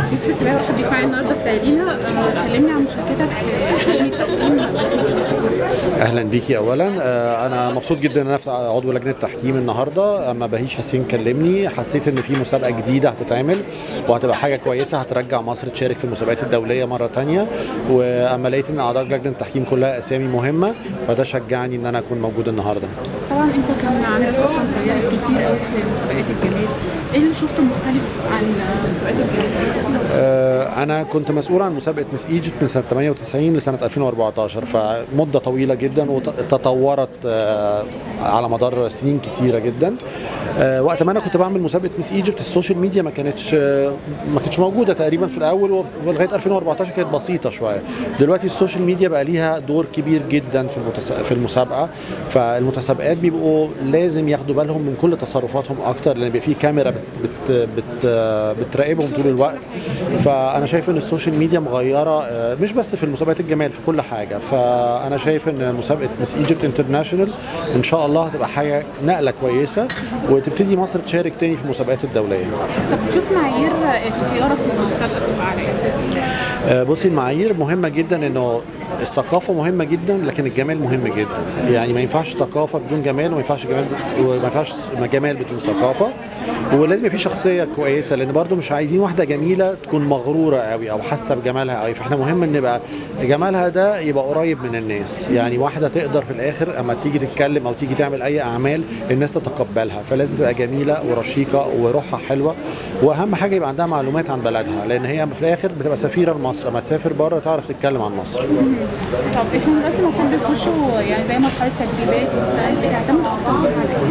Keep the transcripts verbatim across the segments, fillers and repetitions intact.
يوسف السباعي واحد بيك معايا النهارده في ليلى. كلمني عن مشاركتك في لجنه التحكيم. اهلا بيكي. اولا انا مبسوط جدا ان انا عضو لجنه التحكيم النهارده. اما بهيش حسين كلمني حسيت ان في مسابقه جديده هتتعمل وهتبقى حاجه كويسه هترجع مصر تشارك في المسابقات الدوليه مره ثانيه. واما لقيت ان اعضاء لجنه التحكيم كلها اسامي مهمه فده شجعني ان انا اكون موجود النهارده. طبعا انت كان عندك اصلا تجارب كتير قوي في مسابقات الجمال، ايه اللي شفته مختلف عن مسابقات الجمال؟ آه انا كنت مسؤول عن مسابقه مس ايجيبت من سنه ثمانية وتسعين لسنه ألفين وأربعتاشر، فمده طويله جدا وتطورت آه على مدار سنين كتيره جدا. آه وقت ما انا كنت بعمل مسابقه مس ايجيبت السوشيال ميديا ما كانتش آه ما كانتش موجوده تقريبا في الاول، ولغايه ألفين وأربعتاشر كانت بسيطه شويه. دلوقتي السوشيال ميديا بقى ليها دور كبير جدا في المتس... في المسابقه، فالمتسابقات بيبقوا لازم ياخدوا بالهم من كل تصرفاتهم اكتر لان بيبقى في كاميرا بت... بت... بت... بتراقبهم طول الوقت. فانا شايف ان السوشيال ميديا مغيره مش بس في المسابقات الجمال، في كل حاجه. فانا شايف ان مسابقه مس ايجيبت انترناشونال ان شاء الله هتبقى حاجه نقله كويسه وتبتدي مصر تشارك تاني في المسابقات الدوليه. طب بتشوف معايير اختيارك في المسابقه على اساس؟ بصي، المعايير مهمه جدا، انه الثقافه مهمه جدا لكن الجمال مهم جدا. يعني ما ينفعش ثقافه بدون جمال وما ينفعش جمال وما ينفعش جمال بدون ثقافه، ولازم يبقى في شخصيه كويسه لان برضو مش عايزين واحده جميله تكون مغروره قوي او حاسه بجمالها قوي. فاحنا مهم ان يبقى جمالها ده يبقى قريب من الناس، يعني واحده تقدر في الاخر اما تيجي تتكلم او تيجي تعمل اي اعمال الناس تتقبلها. فلازم تبقى جميله ورشيقه وروحها حلوه، واهم حاجه يبقى عندها معلومات عن بلدها لان هي في الاخر بتبقى سفيره لمصر. اما تسافر بره تعرف تتكلم عن مصر. طب احنا دلوقتي المفروض بنخشوا يعني زي مرحله تدريبات مثلا بتعتمد اكتر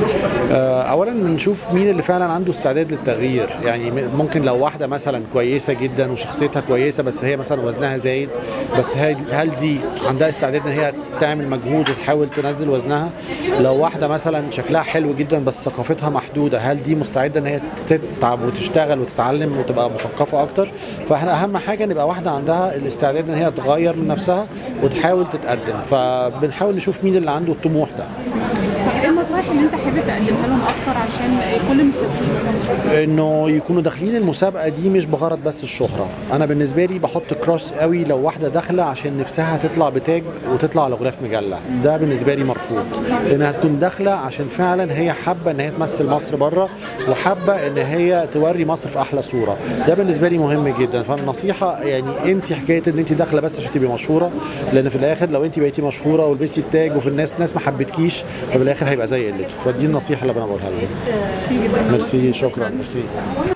آه اولا بنشوف مين اللي فعلا عنده استعداد للتغيير. يعني ممكن لو واحده مثلا كويسه جدا وشخصيتها كويسه بس هي مثلا وزنها زايد، بس هل دي عندها استعداد ان هي تعمل مجهود وتحاول تنزل وزنها؟ لو واحده مثلا شكلها حلو جدا بس ثقافتها محدوده، هل دي مستعده ان هي تتعب وتشتغل وتتعلم وتبقى مثقفه اكتر؟ فاحنا اهم حاجه نبقى واحده عندها الاستعداد ان هي تغير من نفسها وتحاول تتقدم. فبنحاول نشوف مين اللي عنده الطموح ده. ايه النصائح اللي انت حابب تقدمها لهم اكتر عشان كل المتسابقين؟ انه يكونوا داخلين المسابقه دي مش بغرض بس الشهره. انا بالنسبه لي بحط كروس قوي لو واحده داخله عشان نفسها تطلع بتاج وتطلع على غلاف مجله، ده بالنسبه لي مرفوض. لانها تكون داخله عشان فعلا هي حابه ان هي تمثل مصر بره وحابه ان هي توري مصر في احلى صوره، ده بالنسبه لي مهم جدا. فالنصيحه يعني انسي حكايه ان انت داخله بس عشان تبقي مشهوره، لان في الاخر لو انت بقيتي مشهوره ولبستي التاج وفي الناس ناس ما حبتكيش ففي الاخر هيبقى زي قلته. فدي النصيحه اللي انا بقولها لهم. ميرسي، شكرا. ميرسي.